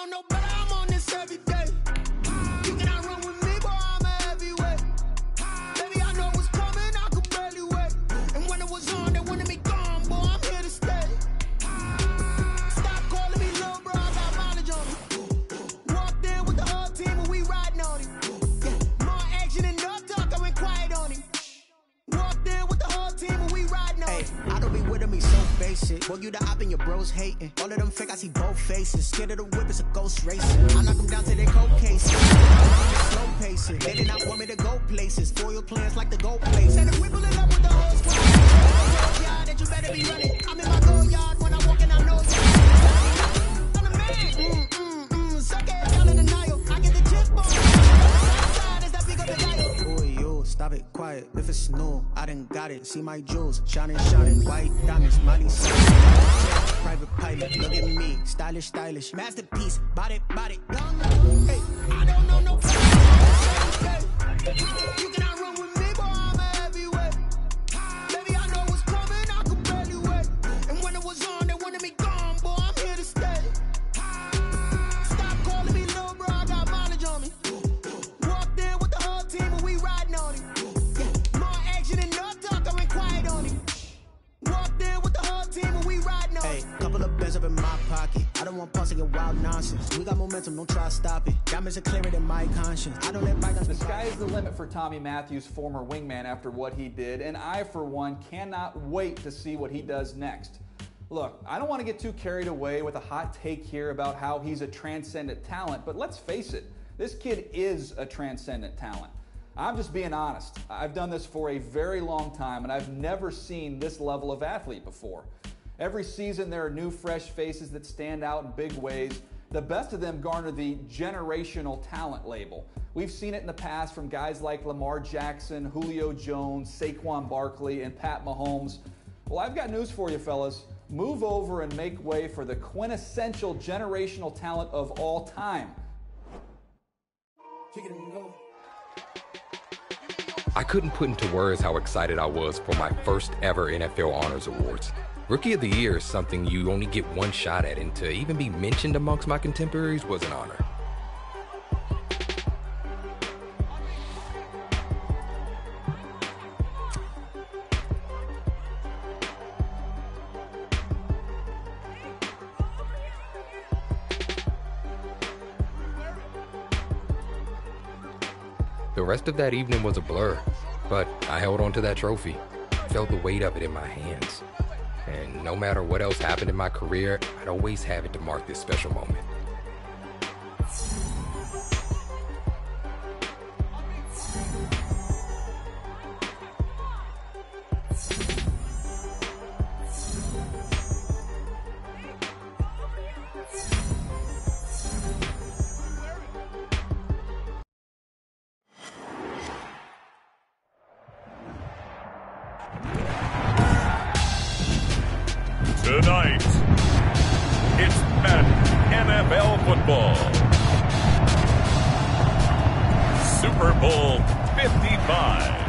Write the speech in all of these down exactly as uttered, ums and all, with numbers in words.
don't know, but I'm on this every day. You cannot run with me, boy, I'm a heavyweight. Baby, I know what's coming, I could barely wait. And when it was on, they wanted me gone, boy, I'm here to stay. Stop calling me little bro, I got mileage on me. Walked in with the whole team and we riding on it. Yeah, more action and no talk, I went quiet on him. Walked in with the whole team and we riding on it. I don't be with him, he's so basic. Boy, you the op and your bros hating. All of them fake, I see both faces. Scared of the whip, it's a ghost racing. I knock them down to their cold cases. Slow pacing. They did not want me to go places. Foil plans like the gold place. And if we pull it up with the whole squad, yeah, that you better be running. I'm in my go yard when I walk in, I know it's I'm the man. Mm, mm, mm. Suck it, y'all in denial. I get the chip on. Outside is that big of the dial. Boy, yo, stop it, quiet. If it's new, I done got it. See my jewels, shining, shining. White diamonds, money, private pilot, look at me. Stylish, stylish. Masterpiece, body, body. Hey, I don't know no you cannot run with me, boy, I'm a heavyweight. Baby, I know what's coming, I could barely wait. And when it was on, they wanted me gone, boy, I'm here to stay. Stop calling me little bro, I got mileage on me. Walked in with the whole team and we riding on it. Yeah, more action and no talk, I went quiet on it. Walked in with the whole team and we riding on it. Hey, couple of bands up in my pocket. I don't want pulse to get wild nonsense. We got momentum, don't try to stop it. Diamonds are clearer than my conscience. I don't let bygones. The sky is the limit for Tommy Matthews, former wingman, after what he did, and I, for one, cannot wait to see what he does next. Look, I don't want to get too carried away with a hot take here about how he's a transcendent talent, but let's face it, this kid is a transcendent talent. I'm just being honest. I've done this for a very long time, and I've never seen this level of athlete before. Every season, there are new, fresh faces that stand out in big ways. The best of them garner the generational talent label. We've seen it in the past from guys like Lamar Jackson, Julio Jones, Saquon Barkley, and Pat Mahomes. Well, I've got news for you, fellas. Move over and make way for the quintessential generational talent of all time. I couldn't put into words how excited I was for my first ever N F L Honors Awards. Rookie of the Year is something you only get one shot at, and to even be mentioned amongst my contemporaries was an honor. The rest of that evening was a blur, but I held on to that trophy, felt the weight of it in my hands. And no matter what else happened in my career, I'd always have it to mark this special moment. Tonight, it's Madden N F L football. Super Bowl fifty-five.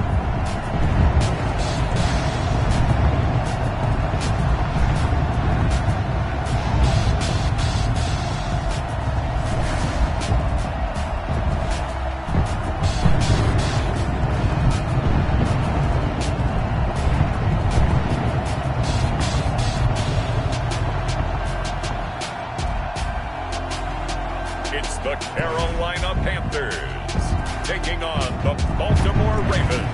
It's the Carolina Panthers taking on the Baltimore Ravens.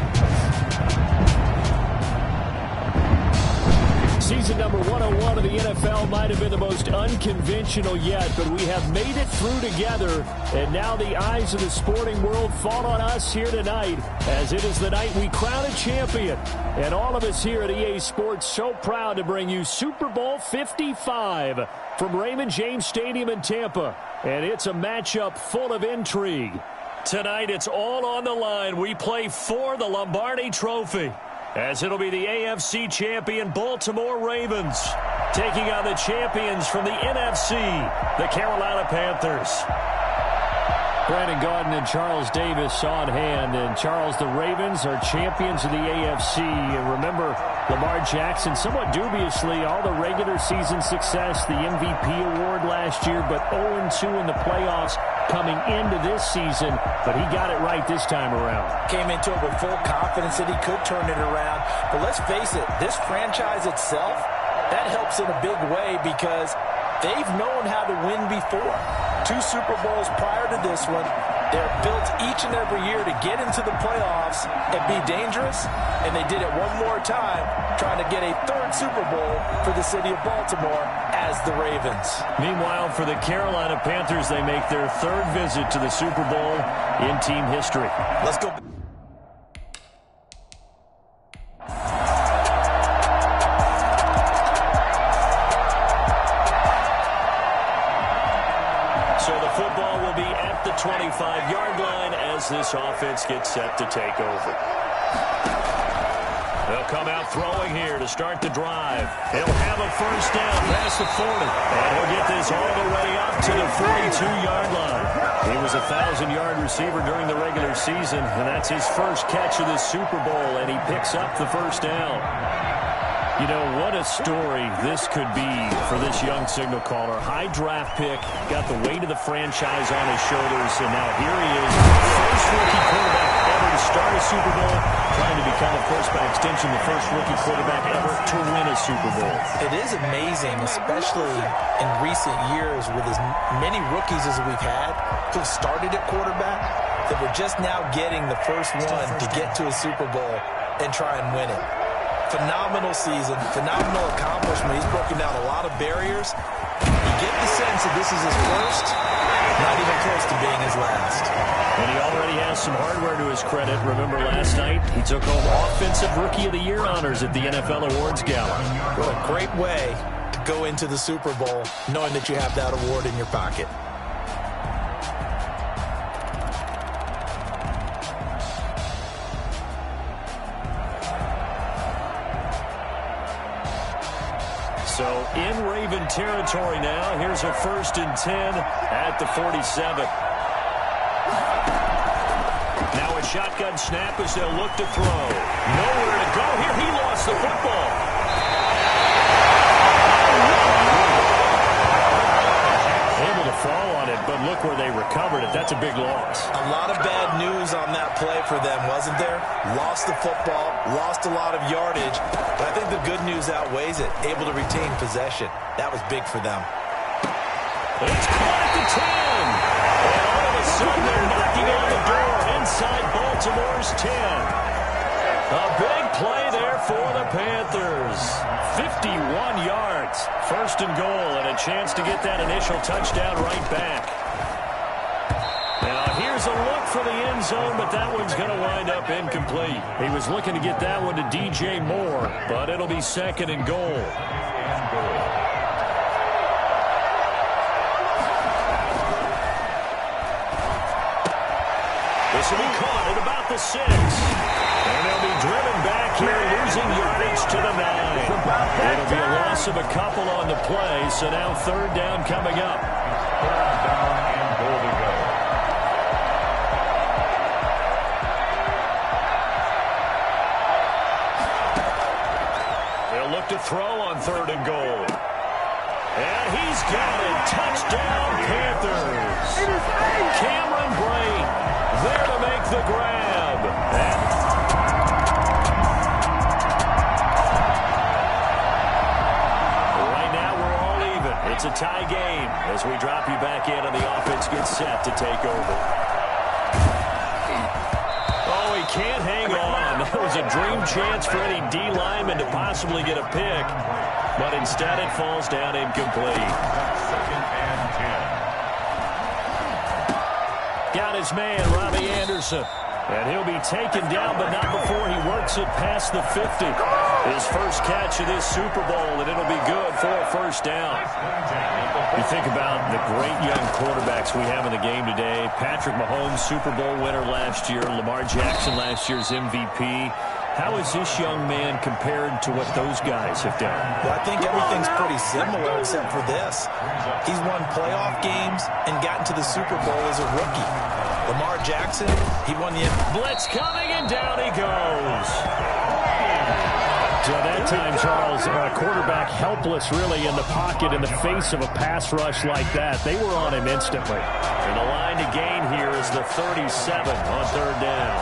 Season number one oh one of the N F L might have been the most unconventional yet, but we have made it through together, and now the eyes of the sporting world fall on us here tonight, as it is the night we crown a champion. And all of us here at E A Sports so proud to bring you Super Bowl fifty-five from Raymond James Stadium in Tampa. And it's a matchup full of intrigue. Tonight, it's all on the line. We play for the Lombardi Trophy, as it'll be the A F C champion Baltimore Ravens taking on the champions from the N F C, the Carolina Panthers. Brandon Gaudin and Charles Davis on hand. And Charles, the Ravens are champions of the A F C. And remember, Lamar Jackson, somewhat dubiously, all the regular season success, the M V P award last year, but oh and two in the playoffs coming into this season. But he got it right this time around. Came into it with full confidence that he could turn it around. But let's face it, this franchise itself, that helps in a big way because they've known how to win before. Two Super Bowls prior to this one. They're built each and every year to get into the playoffs and be dangerous, and they did it one more time, trying to get a third Super Bowl for the city of Baltimore as the Ravens. Meanwhile, for the Carolina Panthers, they make their third visit to the Super Bowl in team history. Let's go. twenty-five yard line as this offense gets set to take over. They'll come out throwing here to start the drive. He'll have a first down past the forty. And he'll get this all the way up to the forty-two yard line. He was a one thousand yard receiver during the regular season, and that's his first catch of the Super Bowl, and he picks up the first down. You know, what a story this could be for this young signal caller. High draft pick, got the weight of the franchise on his shoulders, and now here he is, first rookie quarterback ever to start a Super Bowl, trying to become, of course, by extension, the first rookie quarterback ever to win a Super Bowl. It is amazing, especially in recent years with as many rookies as we've had who started at quarterback, that we're just now getting the first one to get to a Super Bowl and try and win it. Phenomenal season, phenomenal accomplishment. He's broken down a lot of barriers. You get the sense that this is his first, not even close to being his last. And he already has some hardware to his credit. Remember last night, he took home Offensive Rookie of the Year honors at the N F L Awards Gala. What a great way to go into the Super Bowl knowing that you have that award in your pocket. So in Raven territory now. Here's a first and ten at the forty-seven. Now a shotgun snap as they'll look to throw. Nowhere to go here. He lost the football. Able to fall on it, but look where they recovered it. That's a big loss. A lot of bad news on that play for them, wasn't there? Lost the football, lost a lot of yardage, but I think the good news outweighs it. Able to retain possession. That was big for them. It's caught at the ten. And all of a sudden, they're knocking on the door inside Baltimore's ten. A big play there for the Panthers. fifty-one yards. First and goal, and a chance to get that initial touchdown right back. Now, here's a look for the end zone, but that one's going to wind up incomplete. He was looking to get that one to D J Moore, but it'll be second and goal. This will be caught at about the six. And they'll be driven back here, losing yardage to the nine. It'll be a loss of a couple on the play, so now third down coming up. Third down and goal to go. They'll look to throw on third and goal. And he's got it. Touchdown, Panthers. Cameron Brate there to make the grab. And it's a tie game as we drop you back in and the offense gets set to take over. Oh, he can't hang on. That was a dream chance for any D lineman to possibly get a pick, but instead it falls down incomplete. Second and ten. Got his man, Robbie Anderson. And he'll be taken down, but not before he works it past the fifty. His first catch of this Super Bowl, and it'll be good for a first down. You think about the great young quarterbacks we have in the game today. Patrick Mahomes, Super Bowl winner last year. Lamar Jackson, last year's M V P. How is this young man compared to what those guys have done? Well, I think everything's pretty similar except for this. He's won playoff games and gotten to the Super Bowl as a rookie. Lamar Jackson, he won the... Blitz coming, and down he goes. So that time, Charles, a quarterback helpless really in the pocket in the face of a pass rush like that. They were on him instantly. And the line to gain here is the thirty-seven on third down.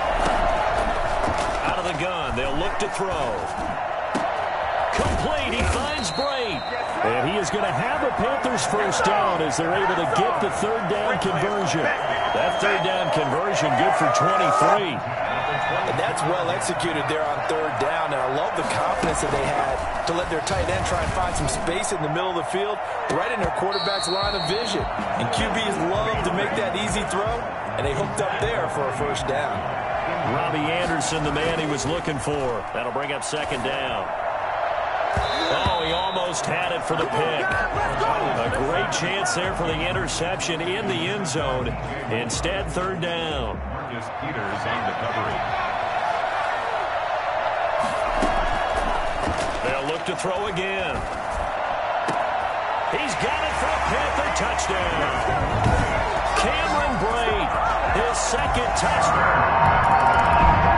Out of the gun, they'll look to throw. Complete, he finds Bray. And he is going to have a Panthers first down as they're able to get the third down conversion. That third down conversion good for twenty-three. And that's well executed there on third down. And I love the confidence that they had to let their tight end try and find some space in the middle of the field, right in their quarterback's line of vision. And Q Bs love to make that easy throw, and they hooked up there for a first down. Robbie Anderson, the man he was looking for. That'll bring up second down. Oh, he almost had it for the pick. A great chance there for the interception in the end zone. Instead, third down. Marcus Peters on the coverage. They'll look to throw again. He's got it for a Panther touchdown. Cameron Brate, his second touchdown.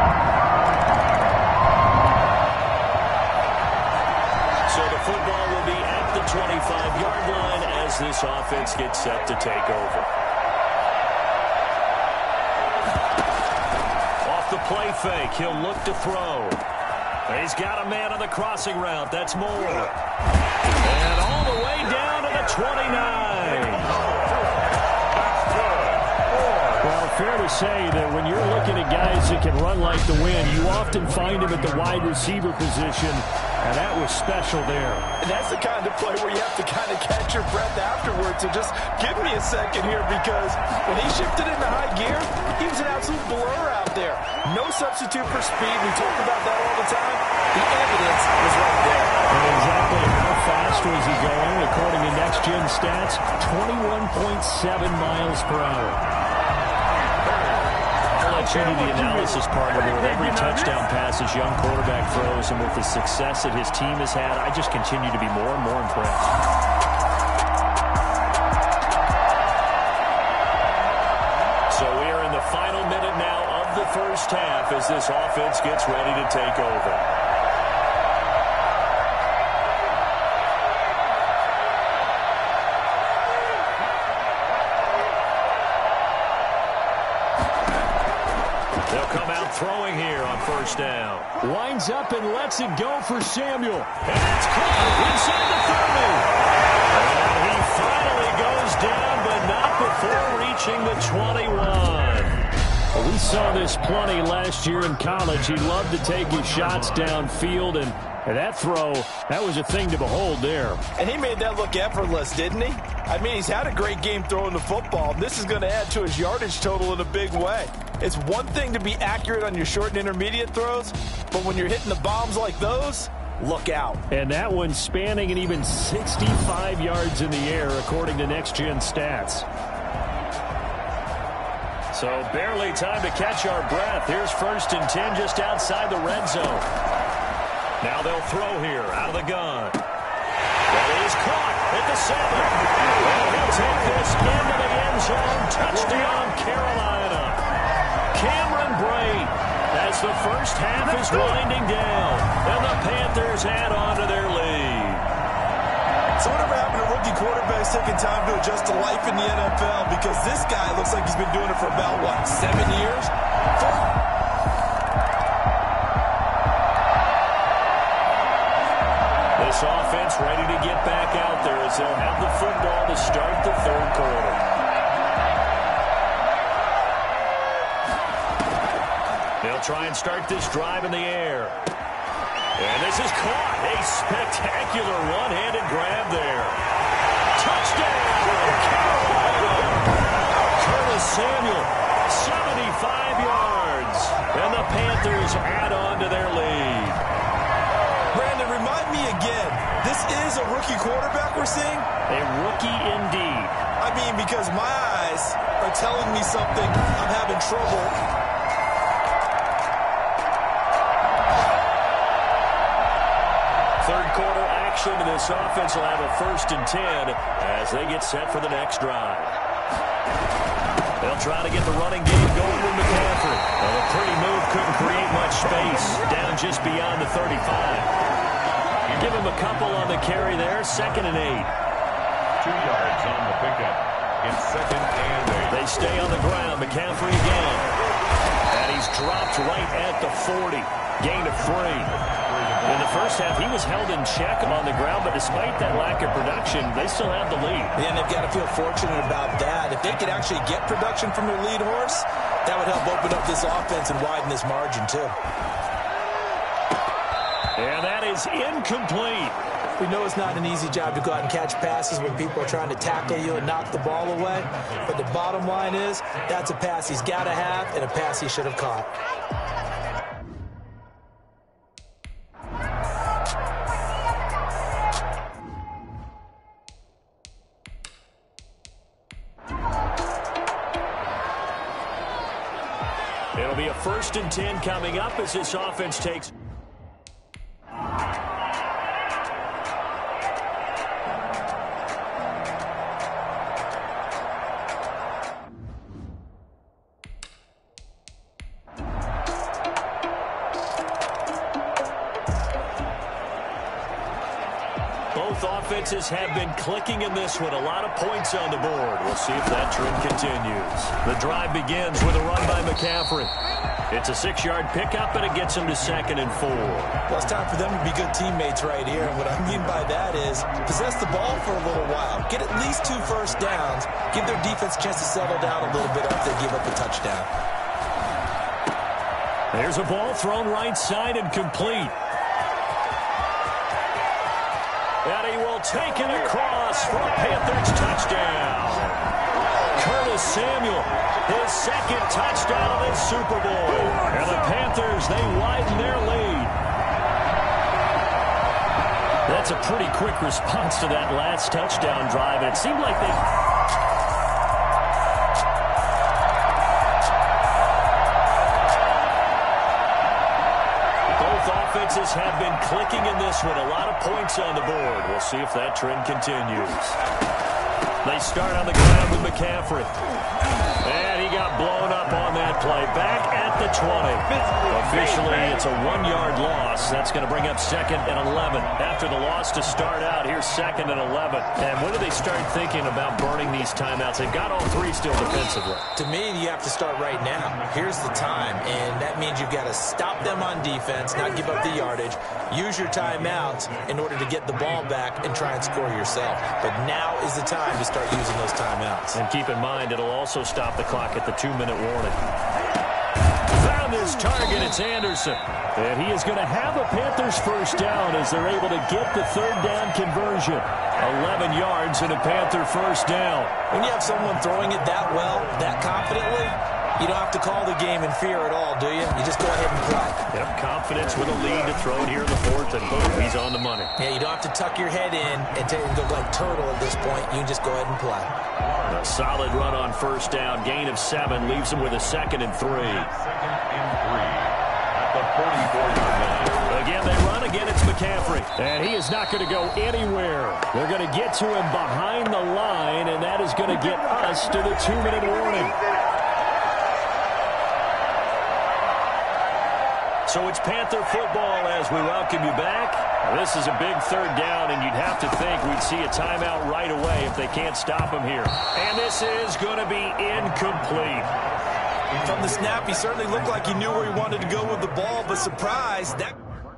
So the football will be at the twenty-five yard line as this offense gets set to take over. Off the play fake, he'll look to throw. He's got a man on the crossing route. That's Moore. And all the way down to the twenty-nine. Well, fair to say that when you're looking at guys that can run like the wind, you often find him at the wide receiver position, and that was special there. And that's the kind of play where you have to kind of catch your breath afterwards. So just give me a second here, because when he shifted into high gear, he was an absolute blur out there. No substitute for speed. We talk about that all the time. The evidence was right there. And exactly how fast was he going? According to Next Gen Stats, twenty-one point seven miles per hour. I'll let you do the analysis part of it. With every touchdown pass his young quarterback throws, and with the success that his team has had, I just continue to be more and more impressed. So we are in the final minute now of the first half as this offense gets ready to take over. They'll come out throwing here on first down. Winds up and lets it go for Samuel. And it's caught inside the thirty. And he finally goes down, but not before reaching the twenty-one. Well, we saw this plenty last year in college. He loved to take his shots downfield, and And that throw, that was a thing to behold there. And he made that look effortless, didn't he? I mean, he's had a great game throwing the football. This is going to add to his yardage total in a big way. It's one thing to be accurate on your short and intermediate throws, but when you're hitting the bombs like those, look out. And that one spanning an even sixty-five yards in the air, according to Next Gen Stats. So barely time to catch our breath. Here's first and ten just outside the red zone. Now they'll throw here out of the gun. That is caught at the seven. And he'll take this into the end zone. Touchdown, Carolina. Cameron Brate as the first half is winding down. And the Panthers add on to their lead. So whatever happened to rookie quarterbacks taking time to adjust to life in the N F L? Because this guy looks like he's been doing it for about, what, seven years? Four. This offense ready to get back out there as they'll have the football to start the third quarter. They'll try and start this drive in the air. And this is caught. A spectacular one-handed grab there. Touchdown, Carolina. Curtis Samuel, seventy-five yards. And the Panthers add on to their lead. Brandon, remind me again, this is a rookie quarterback we're seeing? A rookie indeed. I mean, because my eyes are telling me something. I'm having trouble. Third quarter action, and this offense will have a first and ten as they get set for the next drive. They'll try to get the running game going with McCaffrey. Well, a pretty move couldn't create much space. Down just beyond the thirty-five. Give him a couple on the carry there. Second and eight. Two yards on the pickup. In second and eight. They stay on the ground. McCaffrey again. And he's dropped right at the forty. Gain of three. In the first half, he was held in check on the ground, but despite that lack of production, they still have the lead. Yeah, and they've got to feel fortunate about that. If they could actually get production from their lead horse, that would help open up this offense and widen this margin, too. And that is incomplete. We know it's not an easy job to go out and catch passes when people are trying to tackle you and knock the ball away. But the bottom line is, that's a pass he's got to have and a pass he should have caught. It'll be a first and ten coming up as this offense takes... Both offenses have been clicking in this one. A lot of points on the board. We'll see if that trend continues. The drive begins with a run by McCaffrey. It's a six-yard pickup, and it gets him to second and four. Well, it's time for them to be good teammates right here. And what I mean by that is possess the ball for a little while. Get at least two first downs. Give their defense a chance to settle down a little bit after they give up a touchdown. There's a ball thrown right side and complete. And he will take it across for a Panthers touchdown. Curtis Samuel, his second touchdown of this Super Bowl. And the Panthers, they widen their lead. That's a pretty quick response to that last touchdown drive. And it seemed like they... Offenses have been clicking in this one. A lot of points on the board. We'll see if that trend continues. They start on the ground with McCaffrey. And he got blown up on that play. Back at the twenty. Officially, it's a one-yard loss. That's going to bring up second and eleven. After the loss to start out, here's second and eleven. And when do they start thinking about burning these timeouts? They've got all three still defensively. To me, you have to start right now. Here's the time, and that means you've got to stop them on defense, not give up the yardage, use your timeouts in order to get the ball back and try and score yourself. But now is the time to start using those timeouts. And keep in mind, it'll also stop the clock at the two-minute warning. Found his target, it's Anderson. And he is going to have a Panthers first down as they're able to get the third down conversion. eleven yards and a Panther first down. When you have someone throwing it that well, that confidently, you don't have to call the game in fear at all, do you? You just go ahead and play. Yep, confidence with a lead to throw it here in the fourth, and boom, he's on the money. Yeah, you don't have to tuck your head in and take and go like turtle at this point. You can just go ahead and play. A solid run on first down. Gain of seven leaves him with a second and three. Second and three at the forty-four-yard line. Again, they run. Again, it's McCaffrey. And he is not going to go anywhere. They're going to get to him behind the line, and that is going to get us to the two-minute warning. So it's Panther football as we welcome you back. This is a big third down, and you'd have to think we'd see a timeout right away if they can't stop him here. And this is going to be incomplete. From the snap, he certainly looked like he knew where he wanted to go with the ball, but surprise, that...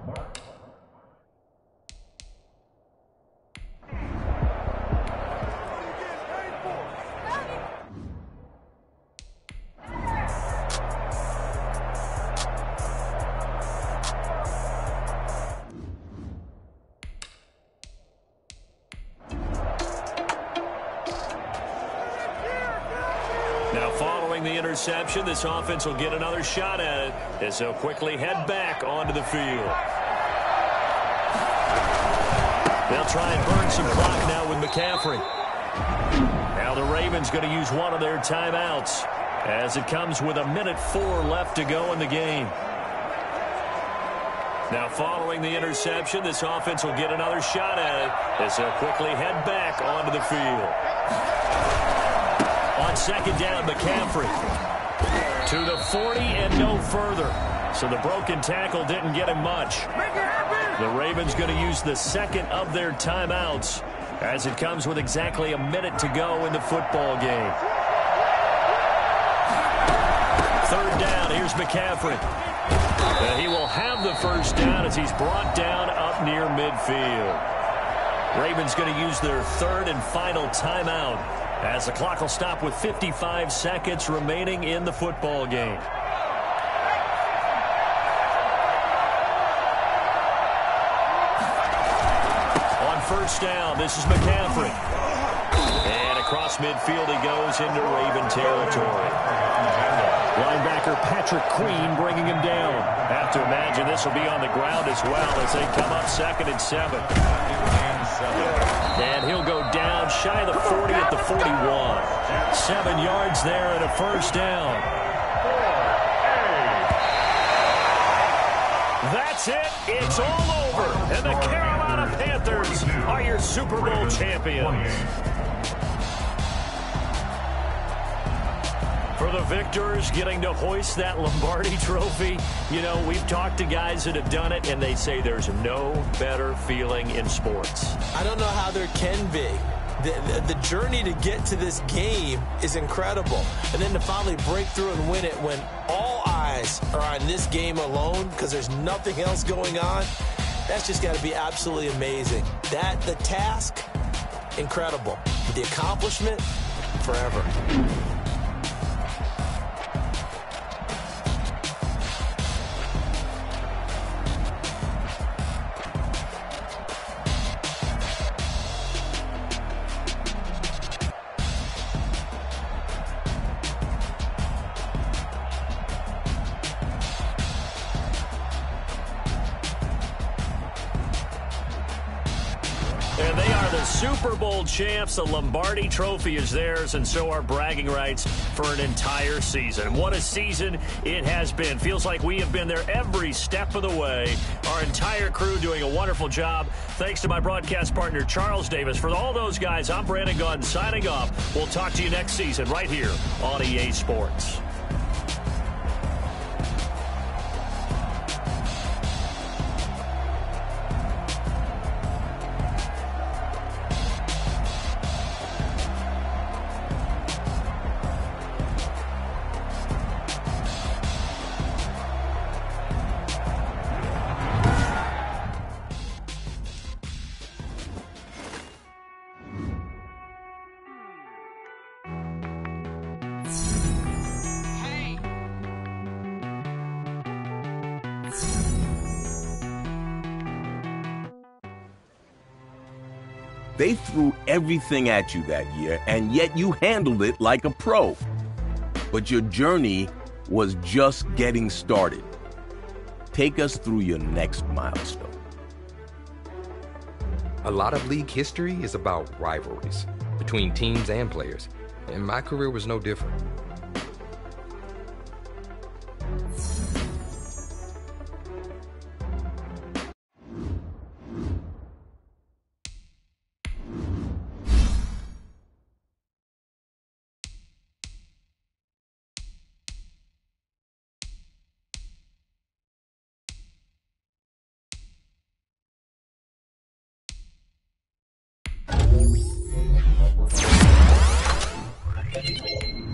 Now, following the interception, this offense will get another shot at it as they'll quickly head back onto the field. They'll try and burn some clock now with McCaffrey. Now the Ravens going to use one of their timeouts as it comes with a minute four left to go in the game. Now, following the interception, this offense will get another shot at it as they'll quickly head back onto the field. On second down, McCaffrey to the forty and no further. So the broken tackle didn't get him much. The Ravens going to use the second of their timeouts as it comes with exactly a minute to go in the football game. Third down, here's McCaffrey. And he will have the first down as he's brought down up near midfield. Ravens going to use their third and final timeout as the clock will stop with fifty-five seconds remaining in the football game. On first down, this is McCaffrey. And across midfield he goes into Raven territory. Linebacker Patrick Queen bringing him down. Have to imagine this will be on the ground as well as they come up second and seven. And he'll go down shy of the forty at the forty-one. Seven yards there and a first down. That's it. It's all over. And the Carolina Panthers are your Super Bowl champions. For the victors getting to hoist that Lombardi trophy, you know, we've talked to guys that have done it, and they say there's no better feeling in sports. I don't know how there can be. The, the, the journey to get to this game is incredible. And then to finally break through and win it when all eyes are on this game alone because there's nothing else going on, that's just got to be absolutely amazing. That, the task, incredible. The accomplishment, forever. And they are the Super Bowl champs. The Lombardi trophy is theirs, and so are bragging rights for an entire season. What a season it has been. Feels like we have been there every step of the way. Our entire crew doing a wonderful job. Thanks to my broadcast partner, Charles Davis. For all those guys, I'm Brandon Gaudin signing off. We'll talk to you next season right here on E A Sports. They threw everything at you that year, and yet you handled it like a pro. But your journey was just getting started. Take us through your next milestone. A lot of league history is about rivalries between teams and players, and my career was no different. Thank you.